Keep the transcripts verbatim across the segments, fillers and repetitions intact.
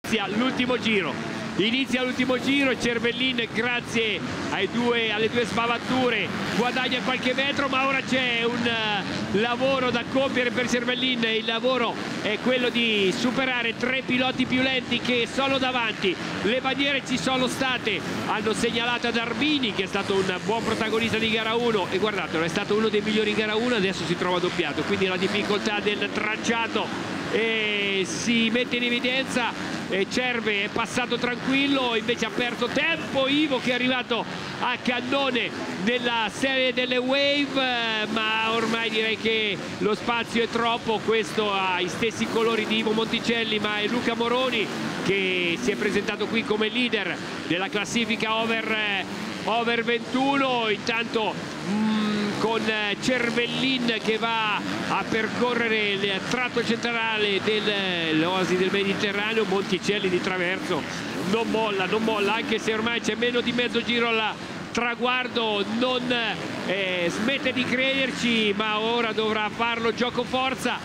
L'ultimo giro. Inizia l'ultimo giro, Cervellin grazie ai due, alle due sbavature guadagna qualche metro, ma ora c'è un uh, lavoro da compiere per Cervellin. Il lavoro è quello di superare tre piloti più lenti che sono davanti. Le bandiere ci sono state, hanno segnalato ad Armini che è stato un buon protagonista di gara uno e guardatelo, è stato uno dei migliori in gara uno, adesso si trova doppiato, quindi la difficoltà del tracciato e si mette in evidenza. E Cerve è passato tranquillo, invece ha perso tempo Ivo che è arrivato a cannone nella serie delle Wave, ma ormai direi che lo spazio è troppo. Questo ha i stessi colori di Ivo Monticelli, ma è Luca Moroni che si è presentato qui come leader della classifica over, over ventuno. Intanto mh, con Cervellin che va a percorrere il tratto centrale dell'Oasi del Mediterraneo. Monticelli di traverso non molla, non molla, anche se ormai c'è meno di mezzo giro al traguardo, non eh, smette di crederci, ma ora dovrà farlo gioco forza,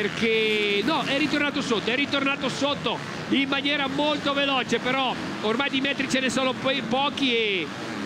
perché no, è ritornato sotto, è ritornato sotto in maniera molto veloce, però ormai di metri ce ne sono poi pochi e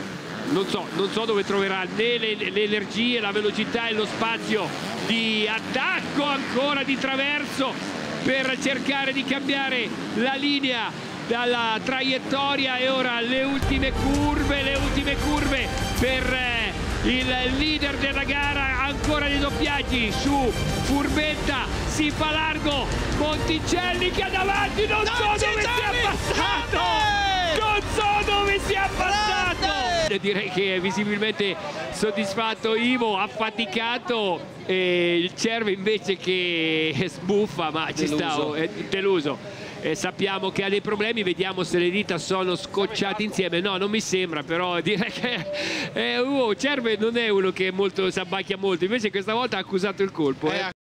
non so, non so dove troverà né le, le energie, la velocità e lo spazio di attacco ancora di traverso per cercare di cambiare la linea dalla traiettoria. E ora le ultime curve, le ultime curve per eh, il leader della gara, ancora dei doppiaggi su Furbetta, si fa largo Monticelli che è davanti, non so dove sia passato, non so dove sia passato. Direi che è visibilmente soddisfatto Ivo, affaticato, e il Cerve invece che sbuffa, ma ci sta, è deluso. Eh, sappiamo che ha dei problemi, vediamo se le dita sono scocciate insieme. No, non mi sembra, però direi che eh, uh, Cerve non è uno che molto si abbacchia molto, invece questa volta ha accusato il colpo. Eh.